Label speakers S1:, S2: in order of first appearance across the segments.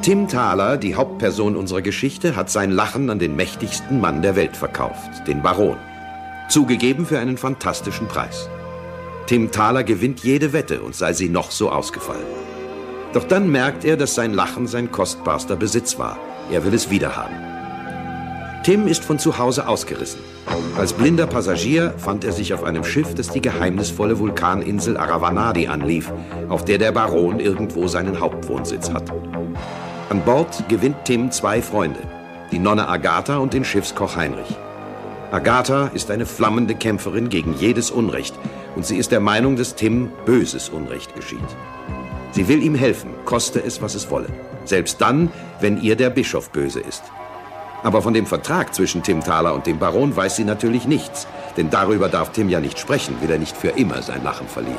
S1: Tim Thaler, die Hauptperson unserer Geschichte, hat sein Lachen an den mächtigsten Mann der Welt verkauft, den Baron. Zugegeben für einen fantastischen Preis. Tim Thaler gewinnt jede Wette und sei sie noch so ausgefallen. Doch dann merkt er, dass sein Lachen sein kostbarster Besitz war. Er will es wiederhaben. Tim ist von zu Hause ausgerissen. Als blinder Passagier fand er sich auf einem Schiff, das die geheimnisvolle Vulkaninsel Aravanadi anlief, auf der der Baron irgendwo seinen Hauptwohnsitz hat. An Bord gewinnt Tim zwei Freunde, die Nonne Agatha und den Schiffskoch Heinrich. Agatha ist eine flammende Kämpferin gegen jedes Unrecht und sie ist der Meinung, dass Tim böses Unrecht geschieht. Sie will ihm helfen, koste es, was es wolle. Selbst dann, wenn ihr der Bischof böse ist. Aber von dem Vertrag zwischen Tim Thaler und dem Baron weiß sie natürlich nichts, denn darüber darf Tim ja nicht sprechen, will er nicht für immer sein Lachen verlieren.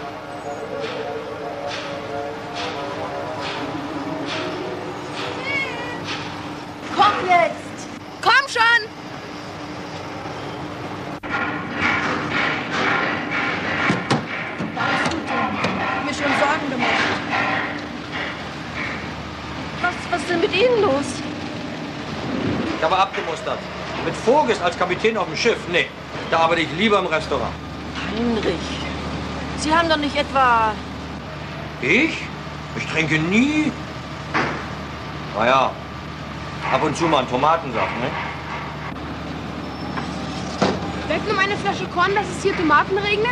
S2: Komm jetzt! Komm schon!
S3: Was hast du denn? Mir schon Sorgen gemacht.
S2: Was ist denn mit Ihnen los?
S4: Ich habe abgemustert. Mit Vogels als Kapitän auf dem Schiff? Nee, da arbeite ich lieber im Restaurant.
S2: Heinrich, Sie haben doch nicht etwa...
S4: Ich? Ich trinke nie. Naja, ab und zu mal einen Tomatensaft, ne?
S3: Wetten um eine Flasche Korn, dass es hier Tomaten regnet?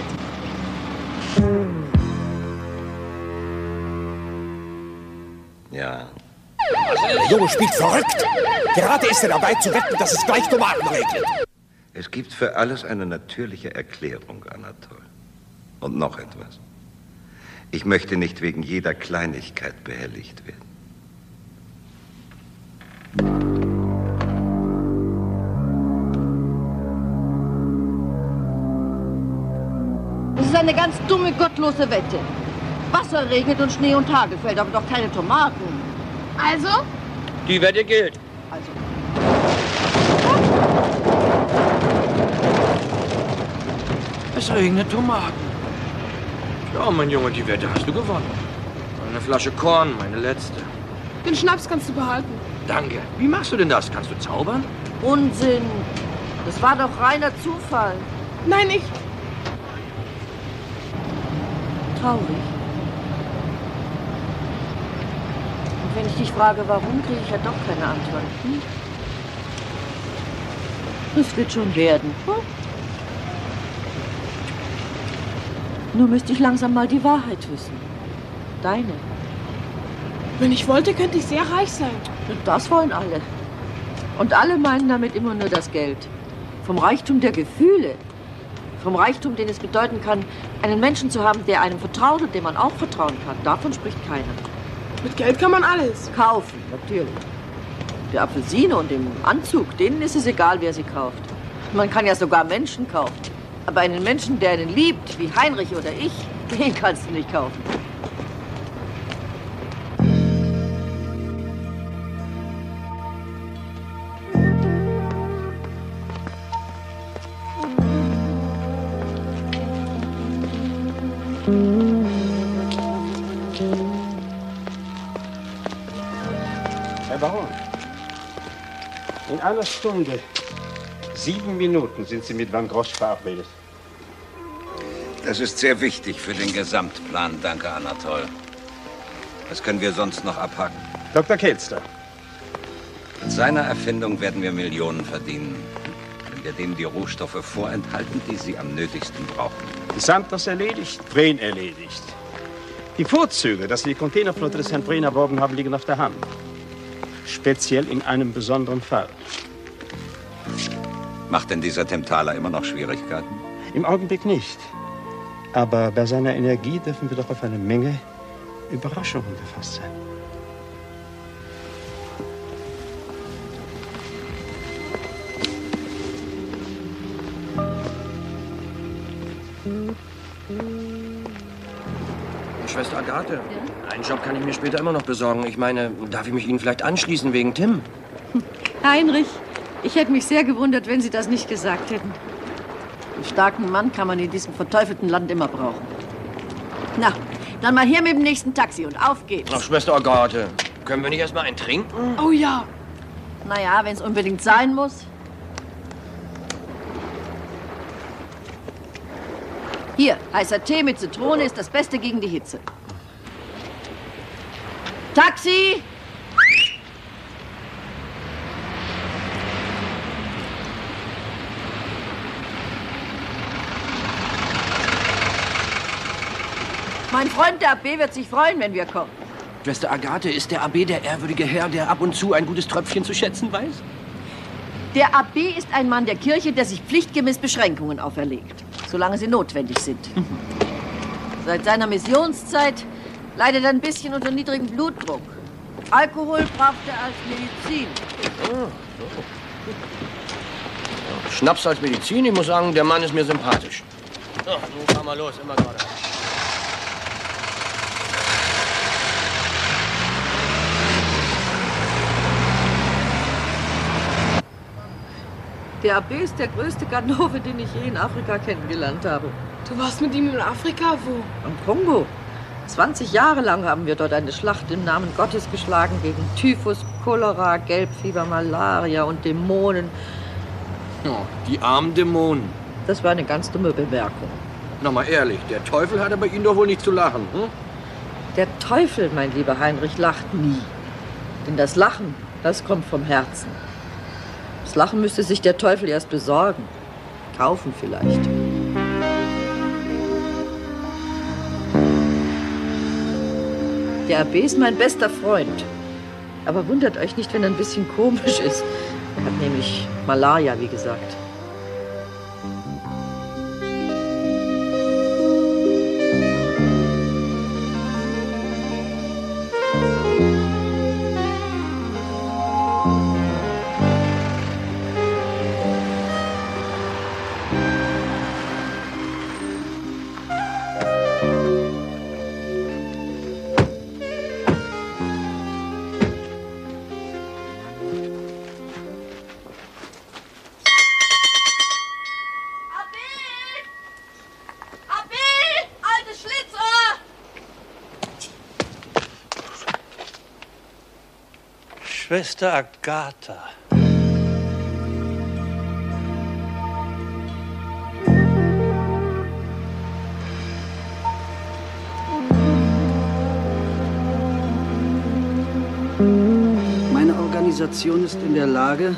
S4: Ja.
S5: Der Junge spielt verrückt. Gerade ist er dabei zu wetten, dass es gleich Tomaten regnet.
S6: Es gibt für alles eine natürliche Erklärung, Anatol. Und noch etwas. Ich möchte nicht wegen jeder Kleinigkeit behelligt werden.
S2: Das ist eine ganz dumme, gottlose Wette. Wasser regnet und Schnee und Hagel fällt, aber doch keine Tomaten.
S3: Also?
S4: Die Wette gilt.
S2: Also.
S4: Es regnet Tomaten. Ja, mein Junge, die Wette hast du gewonnen. Eine Flasche Korn, meine letzte.
S3: Den Schnaps kannst du behalten.
S4: Danke. Wie machst du denn das? Kannst du zaubern?
S2: Unsinn. Das war doch reiner Zufall.
S3: Nein, ich...
S2: Traurig. Und wenn ich dich frage, warum, kriege ich ja doch keine Antwort. Hm? Das wird schon werden. Hm? Nur müsste ich langsam mal die Wahrheit wissen. Deine.
S3: Wenn ich wollte, könnte ich sehr reich sein.
S2: Und das wollen alle. Und alle meinen damit immer nur das Geld. Vom Reichtum der Gefühle. Vom Reichtum, den es bedeuten kann, einen Menschen zu haben, der einem vertraut und dem man auch vertrauen kann. Davon spricht keiner.
S3: Mit Geld kann man alles.
S2: Kaufen, natürlich. Der Apfelsine und dem Anzug, denen ist es egal, wer sie kauft. Man kann ja sogar Menschen kaufen. Aber einen Menschen, der einen liebt, wie Heinrich oder ich, den kannst du nicht kaufen.
S7: Herr Baron, in einer Stunde, 7 Minuten sind Sie mit Van Grosch verabredet.
S6: Das ist sehr wichtig für den Gesamtplan, danke, Anatol. Was können wir sonst noch abhaken?
S7: Dr. Kelster.
S6: Mit seiner Erfindung werden wir Millionen verdienen, wenn wir dem die Rohstoffe vorenthalten, die sie am nötigsten brauchen.
S7: Santos erledigt, Breen erledigt. Die Vorzüge, dass Sie die Containerflotte des Herrn Breen erworben haben, liegen auf der Hand. Speziell in einem besonderen Fall.
S6: Macht denn dieser Tim Thaler immer noch Schwierigkeiten?
S7: Im Augenblick nicht. Aber bei seiner Energie dürfen wir doch auf eine Menge Überraschungen gefasst sein.
S4: Schwester Agathe, ja? Einen Job kann ich mir später immer noch besorgen. Ich meine, darf ich mich Ihnen vielleicht anschließen wegen Tim?
S2: Heinrich, ich hätte mich sehr gewundert, wenn Sie das nicht gesagt hätten. Einen starken Mann kann man in diesem verteufelten Land immer brauchen. Na, dann mal her mit dem nächsten Taxi und auf geht's.
S4: Ach, Schwester Agathe. Können wir nicht erst mal einen trinken?
S3: Oh ja.
S2: Naja, wenn es unbedingt sein muss. Hier, heißer Tee mit Zitrone ist das Beste gegen die Hitze. Taxi! Mein Freund, der AB, wird sich freuen, wenn wir kommen.
S8: Schwester Agathe, ist der AB der ehrwürdige Herr, der ab und zu ein gutes Tröpfchen zu schätzen weiß?
S2: Der AB ist ein Mann der Kirche, der sich pflichtgemäß Beschränkungen auferlegt, solange sie notwendig sind. Seit seiner Missionszeit leidet er ein bisschen unter niedrigem Blutdruck. Alkohol braucht er als Medizin.
S8: Schnaps als Medizin? Ich muss sagen, der Mann ist mir sympathisch. So, nun fahren wir los, immer gerade.
S2: Der AB ist der größte Ganove, den ich je in Afrika kennengelernt habe.
S3: Du warst mit ihm in Afrika? Wo?
S2: Am Kongo. 20 Jahre lang haben wir dort eine Schlacht im Namen Gottes geschlagen gegen Typhus, Cholera, Gelbfieber, Malaria und Dämonen.
S8: Oh, die armen Dämonen.
S2: Das war eine ganz dumme Bemerkung.
S8: Na mal ehrlich, der Teufel hatte bei Ihnen doch wohl nicht zu lachen, hm?
S2: Der Teufel, mein lieber Heinrich, lacht nie. Denn das Lachen, das kommt vom Herzen. Das Lachen müsste sich der Teufel erst besorgen. Kaufen vielleicht. Der AB ist mein bester Freund. Aber wundert euch nicht, wenn er ein bisschen komisch ist. Er hat nämlich Malaria, wie gesagt.
S9: Schwester Agatha.
S10: Meine Organisation ist in der Lage,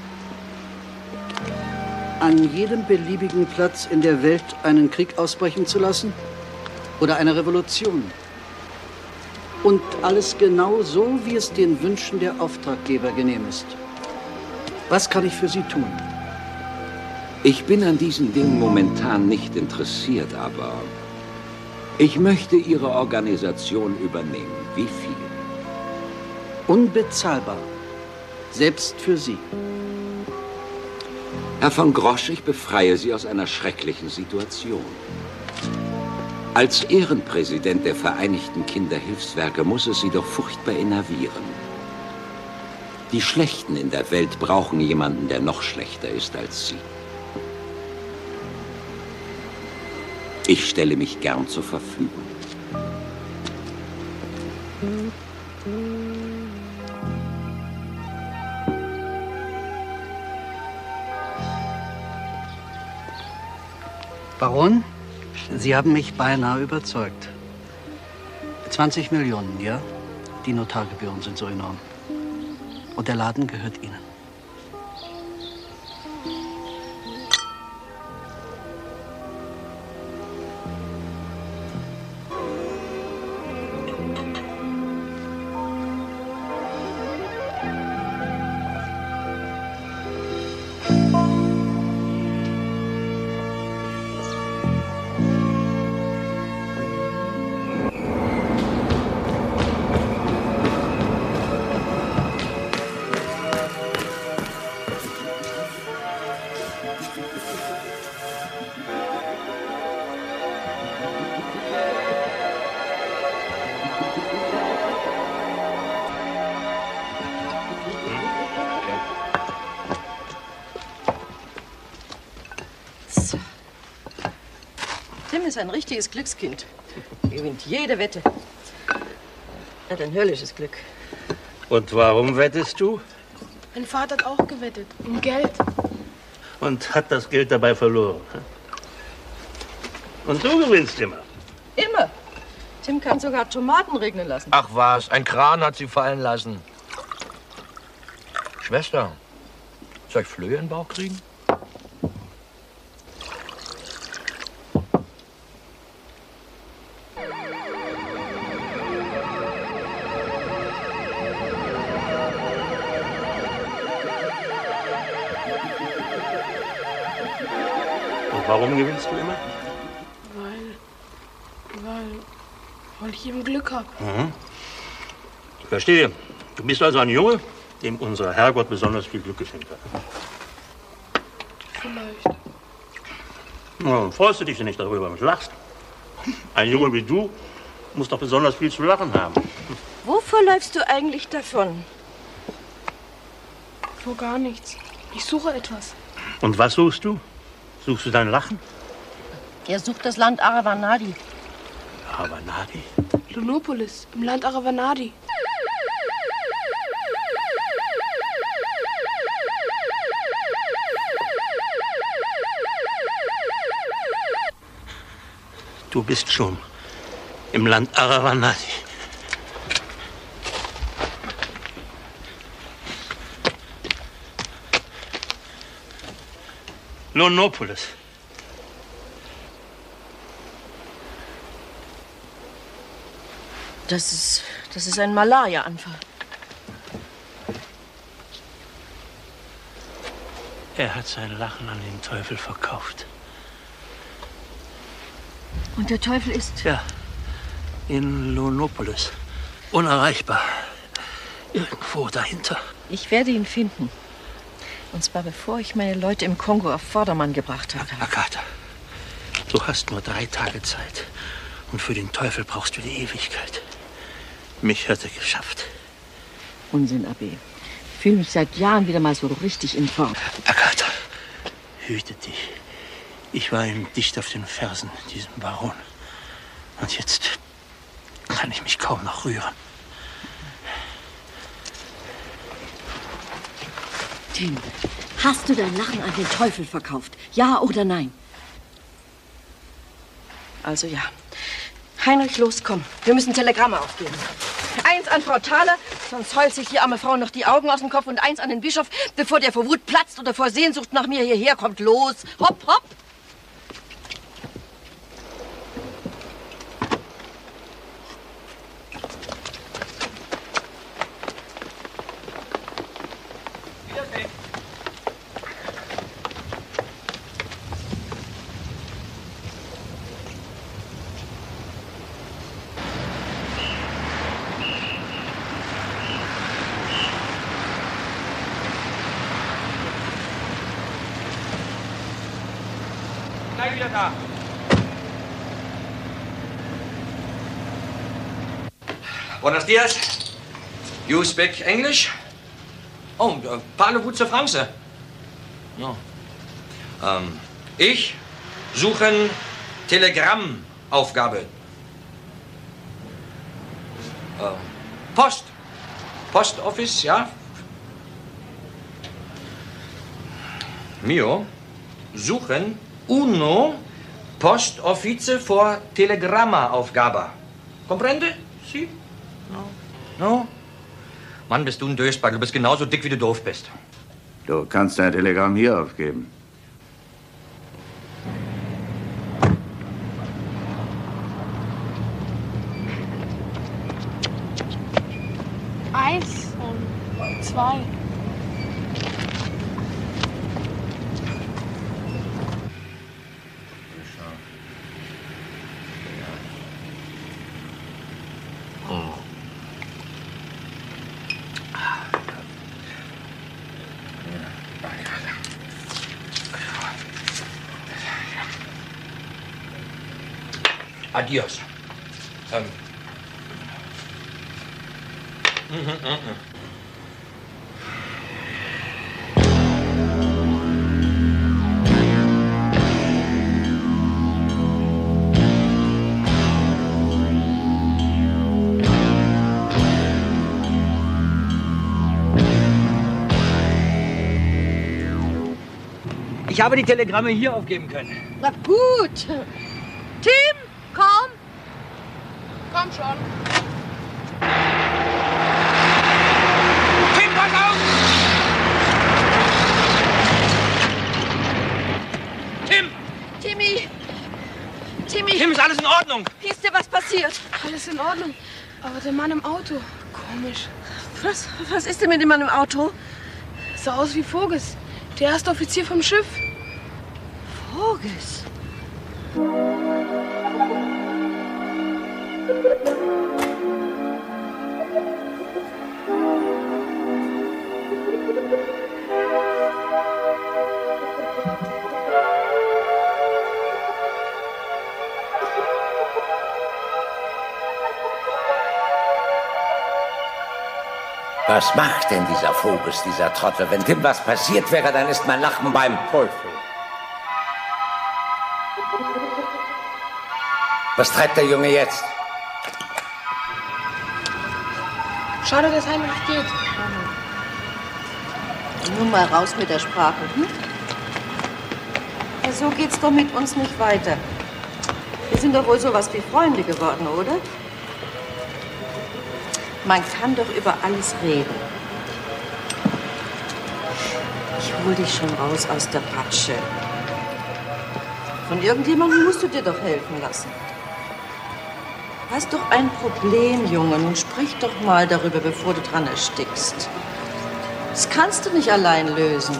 S10: an jedem beliebigen Platz in der Welt einen Krieg ausbrechen zu lassen oder eine Revolution. Und alles genau so, wie es den Wünschen der Auftraggeber genehm ist. Was kann ich für Sie tun?
S11: Ich bin an diesen Dingen momentan nicht interessiert, aber ich möchte Ihre Organisation übernehmen. Wie viel?
S10: Unbezahlbar. Selbst für Sie.
S11: Herr von Grosch, ich befreie Sie aus einer schrecklichen Situation. Als Ehrenpräsident der Vereinigten Kinderhilfswerke muss es Sie doch furchtbar enervieren. Die Schlechten in der Welt brauchen jemanden, der noch schlechter ist als Sie. Ich stelle mich gern zur Verfügung.
S10: Baron, Sie haben mich beinahe überzeugt. 20 Millionen, ja? Die Notargebühren sind so enorm. Und der Laden gehört Ihnen.
S2: Tim ist ein richtiges Glückskind. Er gewinnt jede Wette. Er hat ein höllisches Glück.
S9: Und warum wettest du?
S3: Mein Vater hat auch gewettet. Um Geld.
S9: Und hat das Geld dabei verloren. Und du gewinnst immer.
S2: Immer. Tim kann sogar Tomaten regnen lassen.
S8: Ach was, ein Kran hat sie fallen lassen. Schwester, soll ich Flöhe in den Bauch kriegen?
S9: Und warum gewinnst du immer?
S3: Weil ich eben Glück habe.
S9: Mhm. Ich verstehe. Du bist also ein Junge, dem unser Herrgott besonders viel Glück geschenkt hat.
S3: Vielleicht.
S9: Na, freust du dich denn nicht darüber und lachst? Ein Junge wie du muss doch besonders viel zu lachen haben.
S2: Wovor läufst du eigentlich davon?
S3: Vor gar nichts. Ich suche etwas.
S9: Und was suchst du? Suchst du dein Lachen?
S2: Er sucht das Land Aravanadi.
S9: Aravanadi?
S3: Lunopolis, im Land Aravanadi.
S9: Du bist schon im Land Aravanadi. Lunopolis.
S2: Das ist ein Malaria-Anfall.
S9: Er hat sein Lachen an den Teufel verkauft.
S2: Und der Teufel ist?
S9: Ja, in Lunopolis. Unerreichbar. Irgendwo dahinter.
S2: Ich werde ihn finden. Und zwar bevor ich meine Leute im Kongo auf Vordermann gebracht habe.
S9: Agatha, du hast nur 3 Tage Zeit. Und für den Teufel brauchst du die Ewigkeit. Mich hat er geschafft.
S2: Unsinn, Abbé. Ich fühle mich seit Jahren wieder mal so richtig in Form.
S9: Agatha, hüte dich. Ich war ihm dicht auf den Fersen, diesem Baron. Und jetzt kann ich mich kaum noch rühren.
S2: Tim, hast du dein Lachen an den Teufel verkauft? Ja oder nein? Also ja. Heinrich, los, komm. Wir müssen Telegramme aufgeben. 1 an Frau Thaler, sonst heult sich die arme Frau noch die Augen aus dem Kopf. Und 1 an den Bischof, bevor der vor Wut platzt oder vor Sehnsucht nach mir hierher kommt. Los, hopp, hopp.
S4: Buenos dias. You speak English? Oh, parlez-vous de français? No. Ich suche Telegrammaufgabe. Post. Post Office, ja? Mio suchen uno Post Office for Telegrammaufgabe. Comprende? Si? No? Mann, bist du ein Dösbagel. Du bist genauso dick, wie du doof bist.
S12: Du kannst dein Telegramm hier aufgeben.
S3: Eins und 2.
S4: Adios. Ich habe die Telegramme hier aufgeben können.
S2: Na gut. Tim, komm.
S3: Komm schon.
S4: Tim, pass auf! Tim!
S2: Timmy!
S4: Tim, ist alles in Ordnung?
S2: Ist dir was passiert?
S3: Alles in Ordnung. Aber der Mann im Auto, komisch.
S2: Was ist denn mit dem Mann im Auto?
S3: Sah aus wie Voges, der erste Offizier vom Schiff.
S2: Voges?
S11: Was macht denn dieser Voges, dieser Trottel? Wenn Tim was passiert wäre, dann ist mein Lachen beim Teufel. Was treibt der Junge jetzt?
S3: Schade, dass Heinrich geht.
S2: Nun mal raus mit der Sprache, hm? Ja, so geht's doch mit uns nicht weiter. Wir sind doch wohl sowas wie Freunde geworden, oder? Man kann doch über alles reden. Ich hol dich schon raus aus der Patsche. Von irgendjemandem musst du dir doch helfen lassen. Du hast doch ein Problem, Junge. Nun sprich doch mal darüber, bevor du dran erstickst. Das kannst du nicht allein lösen.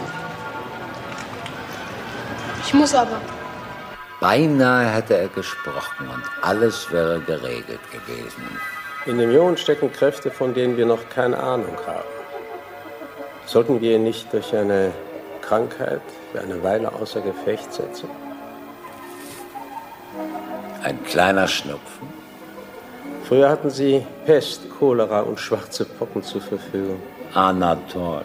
S3: Ich muss aber.
S11: Beinahe hätte er gesprochen und alles wäre geregelt gewesen.
S7: In dem Jungen stecken Kräfte, von denen wir noch keine Ahnung haben. Sollten wir ihn nicht durch eine Krankheit für eine Weile außer Gefecht setzen?
S11: Ein kleiner Schnupfen.
S7: Früher hatten sie Pest, Cholera und schwarze Pocken zur Verfügung.
S11: Anatol.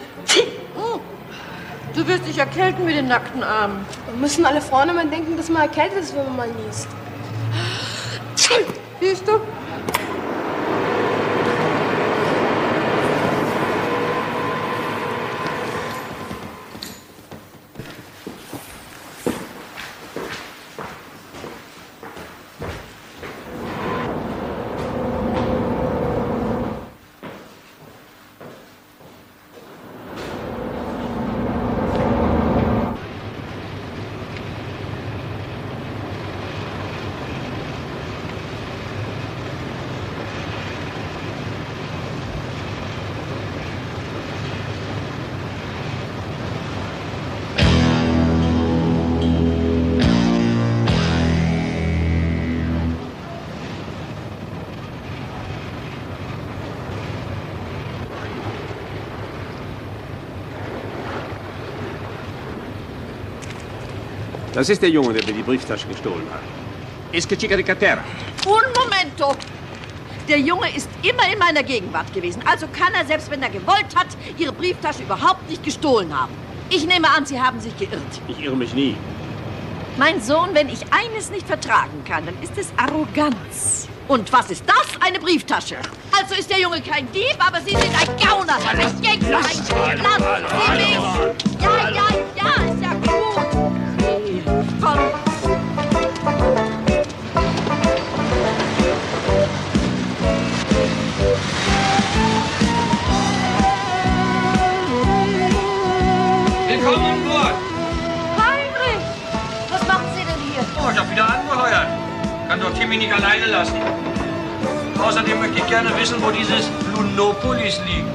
S2: Du wirst dich erkälten mit den nackten Armen.
S3: Wir müssen alle vorne mal denken, dass man erkältet ist, wenn man mal niest.
S2: Siehst du?
S7: Das ist der Junge, der mir die Brieftasche gestohlen hat. Ist chica di cartera.
S2: Un momento! Der Junge ist immer in meiner Gegenwart gewesen. Also kann er, selbst wenn er gewollt hat, Ihre Brieftasche überhaupt nicht gestohlen haben. Ich nehme an, Sie haben sich geirrt.
S7: Ich irre mich nie.
S2: Mein Sohn, wenn ich eines nicht vertragen kann, dann ist es Arroganz. Und was ist das? Eine Brieftasche. Also ist der Junge kein Dieb, aber Sie sind ein Gauner, ein Gangster, ein Lassen Sie mich! Ja, ist ja gut. Komm.
S4: Willkommen an Bord.
S2: Heinrich! Was machen Sie denn hier?
S4: Oh, ich habe wieder angeheuert. Kann doch Timmy nicht alleine lassen. Außerdem möchte ich gerne wissen, wo dieses Lunopolis liegt.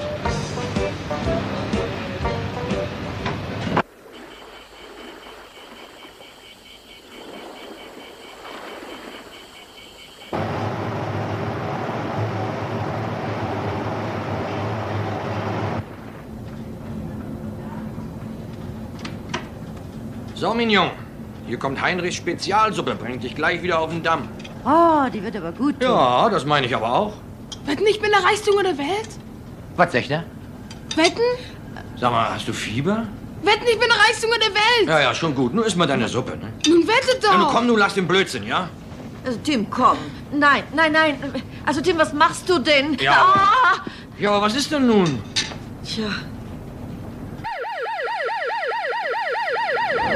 S4: So, Mignon. Hier kommt Heinrichs Spezialsuppe. Bringt dich gleich wieder auf den Damm.
S2: Oh, die wird aber gut.
S4: Ja, das meine ich aber auch.
S3: Wetten, ich bin der reichste Junge der Welt?
S4: Was sagt er?
S3: Wetten?
S4: Sag mal, hast du Fieber?
S3: Wetten, ich bin der reichste Junge der Welt!
S4: Ja, schon gut. Nun iss mal deine Suppe, ne?
S3: Nun wettet doch!
S4: Ja, nun komm, du lass den Blödsinn, ja?
S2: Also, Tim, komm. Nein. Also, Tim, was machst du denn?
S4: Ja, ja, aber was ist denn nun?
S2: Tja.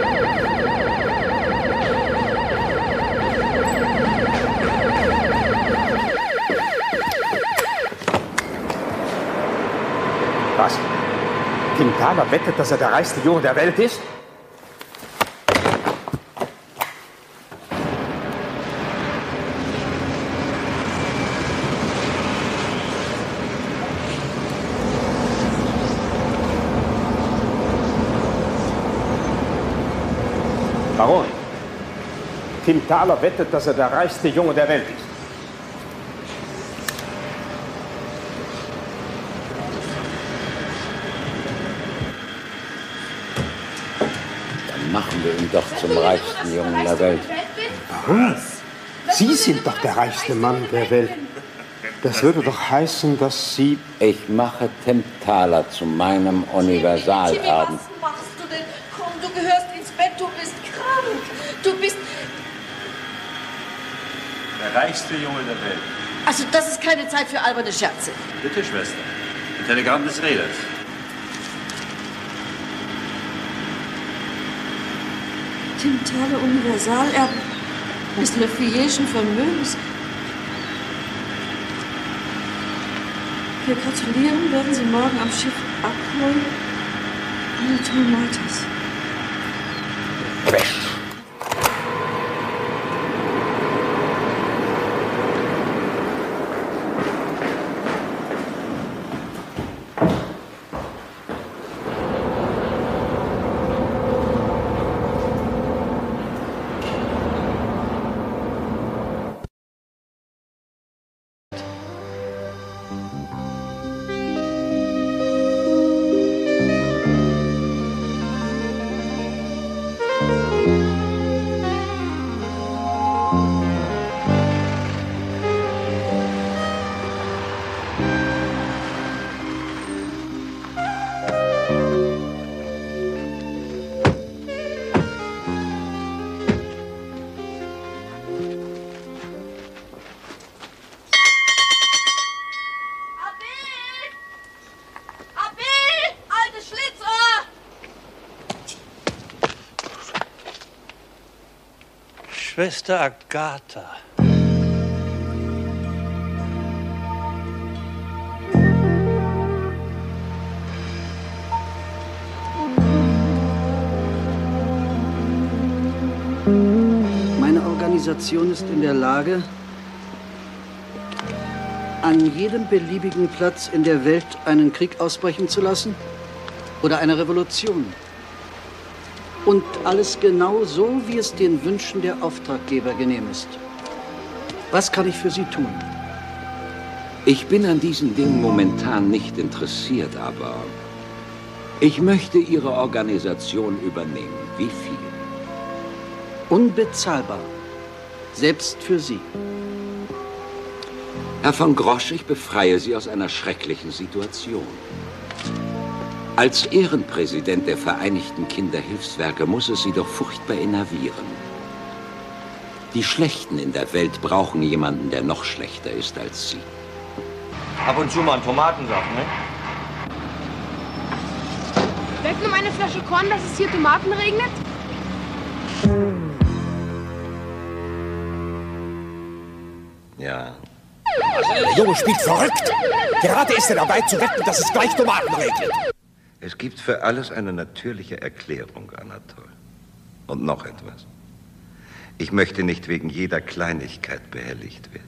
S5: Was? Tim Thaler wettet, dass er der reichste Junge der Welt ist? Baron, Tim Thaler wettet, dass er der reichste Junge der Welt ist.
S11: Dann machen wir ihn doch zum reichsten Jungen der Welt.
S13: Baron, Sie sind doch der reichste Mann der Welt. Das würde doch heißen, dass Sie...
S11: Ich mache Tim Thaler zu meinem Universalerben.
S2: Was machst du denn? Komm, du gehörst ins Bett, du bist krank. Du bist...
S14: Der reichste Junge der Welt.
S2: Also, das ist keine Zeit für alberne Scherze.
S14: Bitte, Schwester. Ein Telegramm des Reders.
S2: Tim Thaler, Universalerben des Lefevre'schen Vermögens. Wir gratulieren, werden Sie morgen am Schiff abholen. Anatole Maltas.
S9: Schwester Agatha.
S10: Meine Organisation ist in der Lage, an jedem beliebigen Platz in der Welt einen Krieg ausbrechen zu lassen oder eine Revolution. Und alles genau so, wie es den Wünschen der Auftraggeber genehm ist. Was kann ich für Sie tun?
S11: Ich bin an diesen Dingen momentan nicht interessiert, aber ich möchte Ihre Organisation übernehmen. Wie viel?
S10: Unbezahlbar. Selbst für Sie.
S11: Herr von Grosch, ich befreie Sie aus einer schrecklichen Situation. Als Ehrenpräsident der Vereinigten Kinderhilfswerke muss es Sie doch furchtbar enervieren. Die Schlechten in der Welt brauchen jemanden, der noch schlechter ist als Sie.
S4: Ab und zu mal einen Tomatensaft, ne?
S3: Weg nur eine Flasche Korn, dass es hier Tomaten regnet?
S6: Ja.
S5: Der Junge spielt verrückt. Gerade ist er dabei zu wetten, dass es gleich Tomaten regnet.
S6: Es gibt für alles eine natürliche Erklärung, Anatol. Und noch etwas. Ich möchte nicht wegen jeder Kleinigkeit behelligt werden.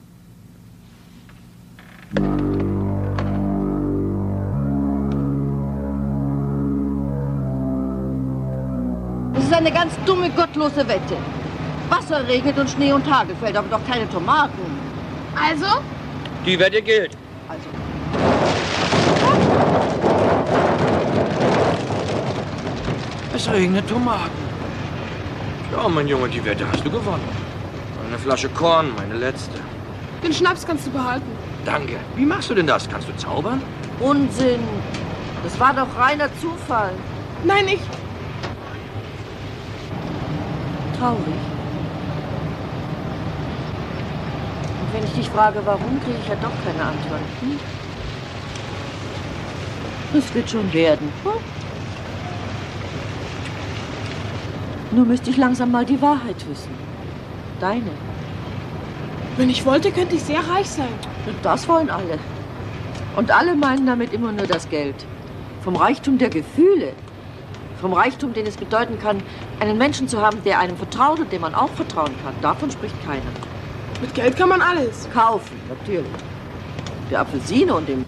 S2: Das ist eine ganz dumme, gottlose Wette. Wasser regnet und Schnee und Hagel fällt, aber doch keine Tomaten.
S3: Also?
S4: Die Wette gilt.
S2: Also.
S4: Es regnet Tomaten. Ja, mein Junge, die Wette hast du gewonnen. Eine Flasche Korn, meine letzte.
S3: Den Schnaps kannst du behalten.
S4: Danke. Wie machst du denn das? Kannst du zaubern?
S2: Unsinn. Das war doch reiner Zufall.
S3: Nein, ich...
S2: Traurig. Und wenn ich dich frage, warum, kriege ich ja doch keine Antwort. Hm? Das wird schon werden. Hm? Nur müsste ich langsam mal die Wahrheit wissen. Deine.
S3: Wenn ich wollte, könnte ich sehr reich sein.
S2: Und das wollen alle. Und alle meinen damit immer nur das Geld. Vom Reichtum der Gefühle. Vom Reichtum, den es bedeuten kann, einen Menschen zu haben, der einem vertraut und dem man auch vertrauen kann. Davon spricht keiner.
S3: Mit Geld kann man alles.
S2: Kaufen, natürlich. Die Apfelsine und dem...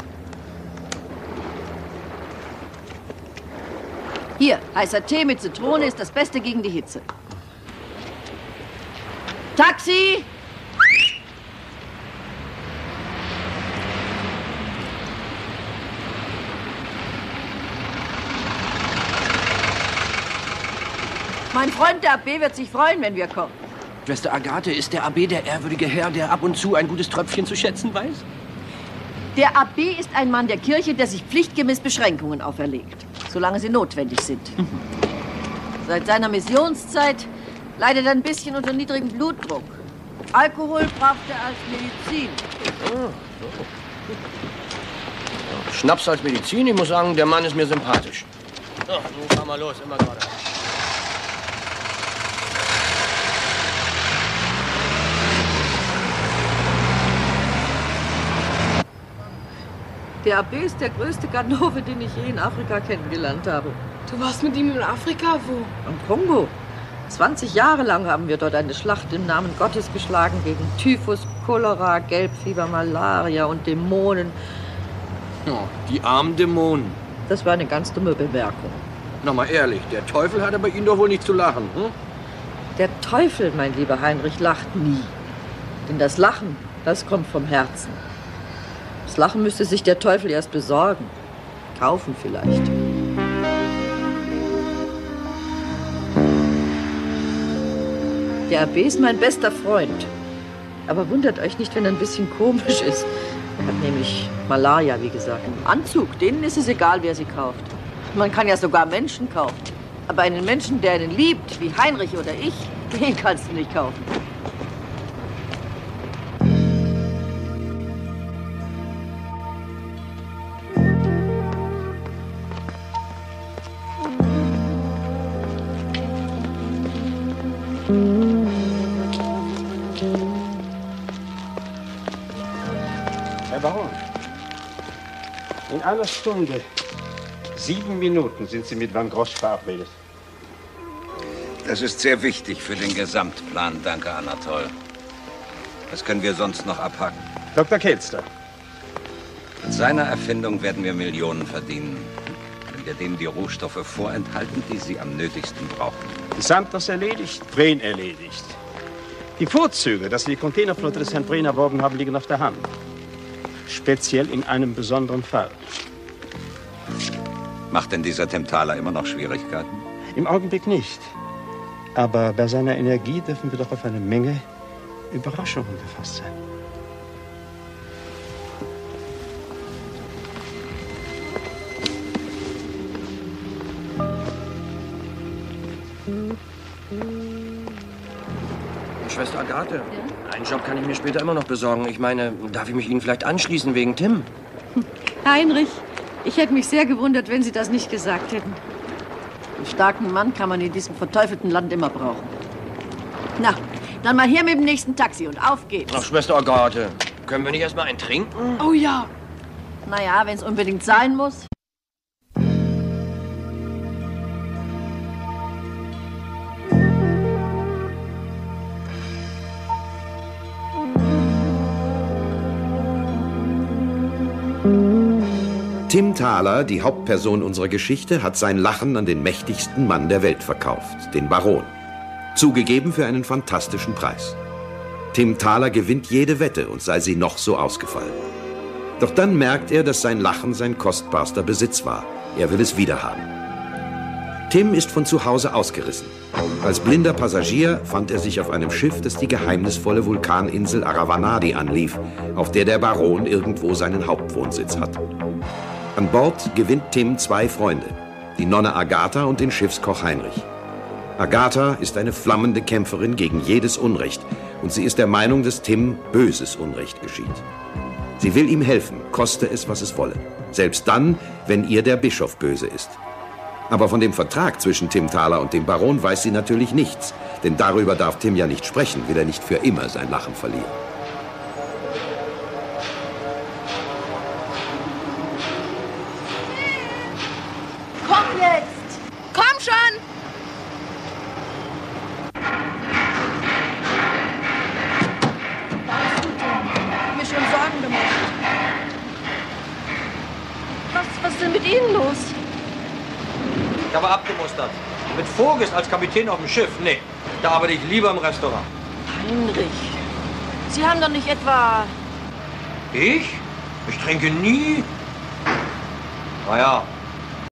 S2: Hier, heißer Tee mit Zitrone ist das Beste gegen die Hitze. Taxi! Mein Freund, der AB, wird sich freuen, wenn wir kommen.
S8: Schwester Agathe, ist der AB der ehrwürdige Herr, der ab und zu ein gutes Tröpfchen zu schätzen weiß?
S2: Der AB ist ein Mann der Kirche, der sich pflichtgemäß Beschränkungen auferlegt, solange sie notwendig sind. Seit seiner Missionszeit leidet er ein bisschen unter niedrigem Blutdruck. Alkohol braucht er als Medizin.
S8: Schnaps als Medizin? Ich muss sagen, der Mann ist mir sympathisch. So, nun fahr mal los, immer gerade.
S2: Der AB ist der größte Ganove, den ich je in Afrika kennengelernt habe.
S3: Du warst mit ihm in Afrika? Wo?
S2: Am Kongo. 20 Jahre lang haben wir dort eine Schlacht im Namen Gottes geschlagen gegen Typhus, Cholera, Gelbfieber, Malaria und Dämonen.
S8: Oh, die armen Dämonen.
S2: Das war eine ganz dumme Bemerkung.
S8: Na mal ehrlich, der Teufel hatte bei Ihnen doch wohl nicht zu lachen, hm?
S2: Der Teufel, mein lieber Heinrich, lacht nie. Denn das Lachen, das kommt vom Herzen. Das Lachen müsste sich der Teufel erst besorgen. Kaufen vielleicht. Der AB ist mein bester Freund. Aber wundert euch nicht, wenn er ein bisschen komisch ist. Er hat nämlich Malaria, wie gesagt. Im Anzug, denen ist es egal, wer sie kauft. Man kann ja sogar Menschen kaufen. Aber einen Menschen, der einen liebt, wie Heinrich oder ich, den kannst du nicht kaufen.
S7: Herr Baron, in einer Stunde, 7 Minuten sind Sie mit Van Grosch verabredet.
S6: Das ist sehr wichtig für den Gesamtplan, danke, Anatol. Was können wir sonst noch abhaken?
S7: Dr. Kelster.
S6: Mit seiner Erfindung werden wir Millionen verdienen, wenn wir dem die Rohstoffe vorenthalten, die sie am nötigsten brauchen.
S7: Santos erledigt, Breen erledigt. Die Vorzüge, dass Sie die Containerflotte des Herrn Breen erworben haben, liegen auf der Hand. Speziell in einem besonderen Fall.
S6: Macht denn dieser Temptaler immer noch Schwierigkeiten?
S7: Im Augenblick nicht. Aber bei seiner Energie dürfen wir doch auf eine Menge Überraschungen gefasst sein.
S8: Schwester Agathe, ja? Einen Job kann ich mir später immer noch besorgen. Ich meine, darf ich mich Ihnen vielleicht anschließen wegen Tim?
S2: Heinrich, ich hätte mich sehr gewundert, wenn Sie das nicht gesagt hätten. Einen starken Mann kann man in diesem verteufelten Land immer brauchen. Na, dann mal her mit dem nächsten Taxi und auf geht's.
S8: Ach, Schwester Agathe, können wir nicht erst mal einen trinken?
S3: Oh ja.
S2: Naja, wenn es unbedingt sein muss.
S1: Tim Thaler, die Hauptperson unserer Geschichte, hat sein Lachen an den mächtigsten Mann der Welt verkauft, den Baron. Zugegeben für einen fantastischen Preis. Tim Thaler gewinnt jede Wette und sei sie noch so ausgefallen. Doch dann merkt er, dass sein Lachen sein kostbarster Besitz war. Er will es wiederhaben. Tim ist von zu Hause ausgerissen. Als blinder Passagier fand er sich auf einem Schiff, das die geheimnisvolle Vulkaninsel Aravanadi anlief, auf der der Baron irgendwo seinen Hauptwohnsitz hat. An Bord gewinnt Tim 2 Freunde, die Nonne Agatha und den Schiffskoch Heinrich. Agatha ist eine flammende Kämpferin gegen jedes Unrecht und sie ist der Meinung, dass Tim böses Unrecht geschieht. Sie will ihm helfen, koste es, was es wolle. Selbst dann, wenn ihr der Bischof böse ist. Aber von dem Vertrag zwischen Tim Thaler und dem Baron weiß sie natürlich nichts, denn darüber darf Tim ja nicht sprechen, will er nicht für immer sein Lachen verlieren.
S3: jetzt! Komm schon!
S2: Ich hab mir schon Sorgen gemacht. Was ist denn mit Ihnen los?
S4: Ich habe abgemustert. Mit Vogels als Kapitän auf dem Schiff, nee. Da arbeite ich lieber im Restaurant.
S2: Heinrich, Sie haben doch nicht etwa...
S4: Ich? Ich trinke nie. Naja,